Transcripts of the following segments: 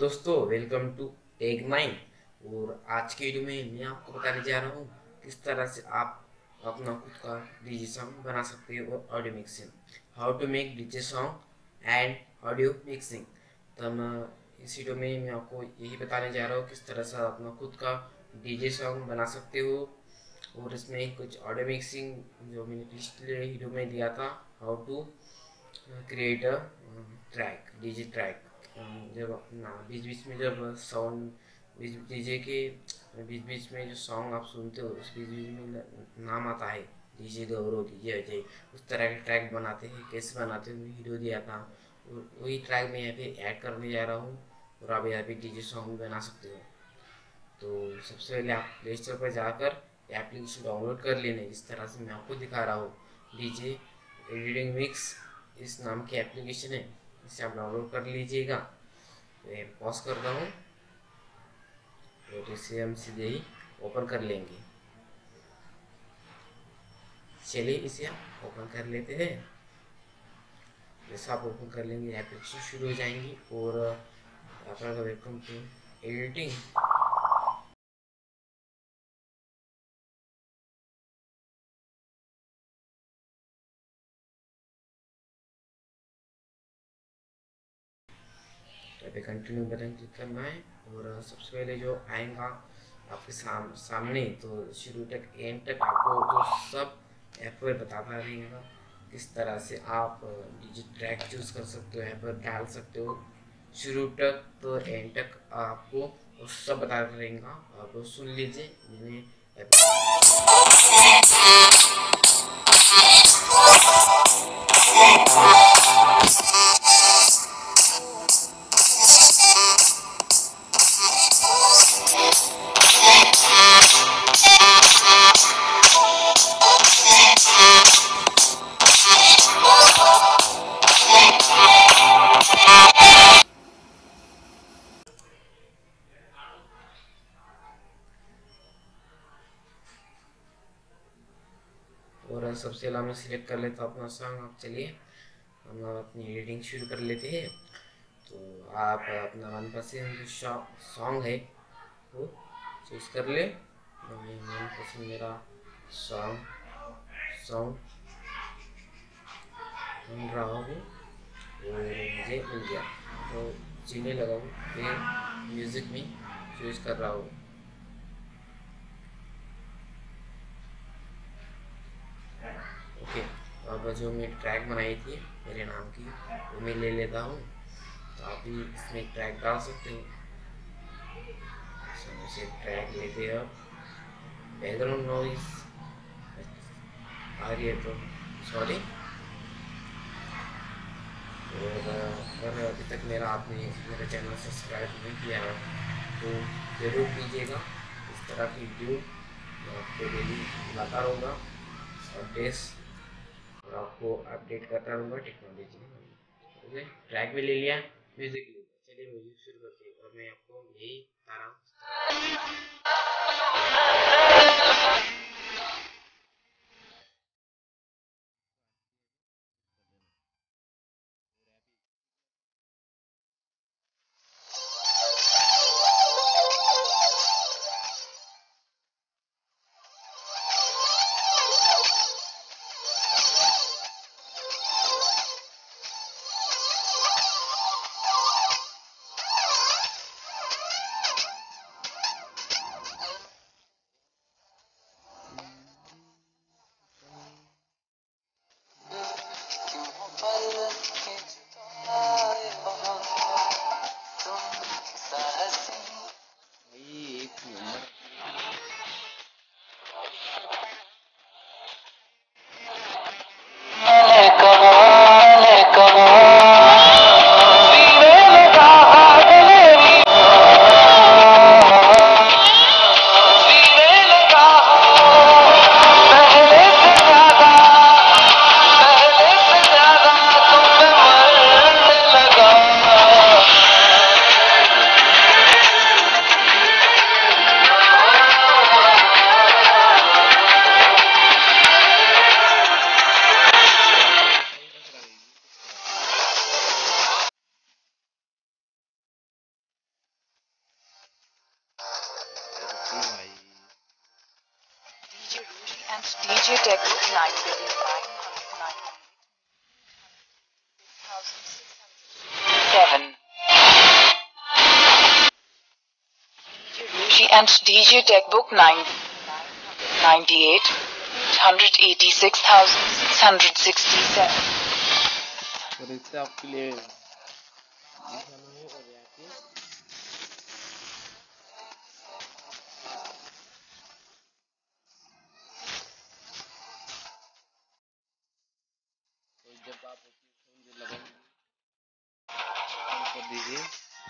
दोस्तों, welcome to take nine. और आज के वीडियो में मैं आपको बताने जा रहा हूँ किस तरह से आप अपना खुद का डीजे सॉन्ग बना सकते हो और audio mixing. How to make DJ song and audio mixing. तो मैं इस वीडियो में मैं आपको यही बताने जा रहा हूँ किस तरह से अपना खुद का डीजे सॉन्ग बना सकते हो। और इसमें कुछ ऑडियो मिक्सिंग जो मैंने पिछले वीडियो में दिया था, how to create a track, DJ track. जब ना बीच बीच में जब साउंड बीच डीजे के बीच बीच में जो सॉन्ग आप सुनते हो उस बीच बीच में नाम आता है डीजे गौरव, डीजे अजय, उस तरह के ट्रैक बनाते हैं। कैसे बनाते हैं वीडियो दिया था, वही ट्रैक मैं यहाँ पे ऐड करने जा रहा हूँ और आप यहाँ पे डीजे सॉन्ग बना सकते हो। तो सबसे पहले आप प्ले स्टोर पर जाकर एप्लीकेशन डाउनलोड कर लेना। इस तरह से मैं आपको दिखा रहा हूँ, डीजे एडिटिंग मिक्स इस नाम की एप्लीकेशन है, इसे आप डाउनलोड कर लीजिएगा। तो मैं पॉज करता हूँ और इसे हम सीधे ही ओपन कर लेंगे। चलिए इसे हम ओपन कर लेते हैं। जैसा आप ओपन कर लेंगे एप्लीकेशन शुरू हो जाएंगी और आपका वेलकम टू एडिटिंग। तो अभी कंटिन्यू बटन क्लिक करना है और सबसे पहले जो आएगा आपके सामने, तो शुरू तक एंड तक आपको जो सब ऐप पर बताता रहेगा किस तरह से आप डीजे ट्रैक चूज कर सकते हो, ऐप पर डाल सकते हो। शुरू तक तो एंड तक आपको वो सब बताता रहेगा, आप सुन लीजिए। मैंने और सबसे पहले मैं सिलेक्ट कर लेता हूँ अपना सॉन्ग। आप चलिए हम अपनी एडिटिंग शुरू कर लेते हैं। तो आप अपना मनपसंद जो सॉन्ग है वो चूज कर ले। मैं मनपसंद मेरा सॉन्ग सॉन्ग सुन रहा हूँ और मुझे मिल गया, तो जीने लगा हूँ फिर म्यूज़िक में चूज कर रहा हूँ। ओके, अब जो मैं ट्रैक बनाई थी मेरे नाम की वो मैं ले लेता हूँ। तो आप भी इसमें ट्रैक डाल सकते हो। से ट्रैक लेते हैं, बैकग्राउंड नॉइस आ रही है तो सॉरी। और अगर अभी तक मेरा चैनल सब्सक्राइब नहीं किया है तो ज़रूर कीजिएगा। इस तरह की वीडियो मैं आपको डेली लाता रहूँगा, अपडेट्स, और आपको अपडेट करता रहूँगा टेक्नोलॉजी में। ओके, ट्रैक भी ले लिया, म्यूज़िक ले लिया। चलिए म्यूज़िक शुरू करते हैं और मैं आपको यही बता रहा हूँ। and DJ TechBook 998 186,667. और इससे आपके लिए दिखाना है और यहाँ पे तो जब आप अपनी फोन जो लगाएंगे कर दीजिए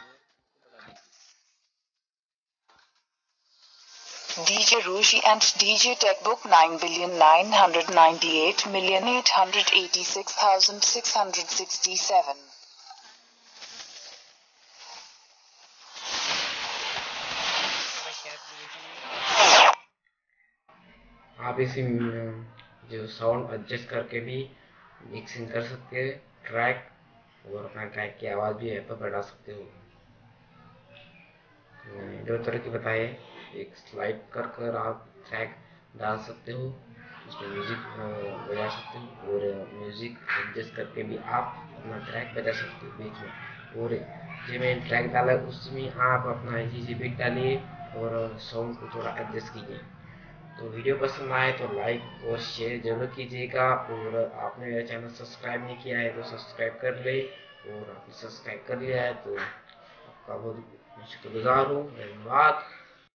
DJ Rushi and DJ TechBook 9,998,886,667. आप इसी जो साउंड एडजस्ट करके भी मिक्सिंग कर सकते हैं ट्रैक, और अपना ट्रैक की आवाज़ भी यहाँ पर बढ़ा सकते हो। दो तरह की बताए, एक स्लाइड कर कर आप ट्रैक डाल सकते हो, उसमें म्यूजिक बजा सकते हो, और म्यूजिक एडजस्ट करके भी आप अपना ट्रैक बजा सकते हो बीच में। और जो मैंने ट्रैक डाला उसमें आप अपना इजी बीट डालिए और साउंड को थोड़ा एडजस्ट कीजिए। तो वीडियो पसंद आए तो लाइक और शेयर जरूर कीजिएगा, और आपने मेरा चैनल सब्सक्राइब नहीं किया है तो सब्सक्राइब कर ले, और आपने सब्सक्राइब कर लिया है तो आपका बहुत शुक्रगुजार हूँ। धन्यवाद।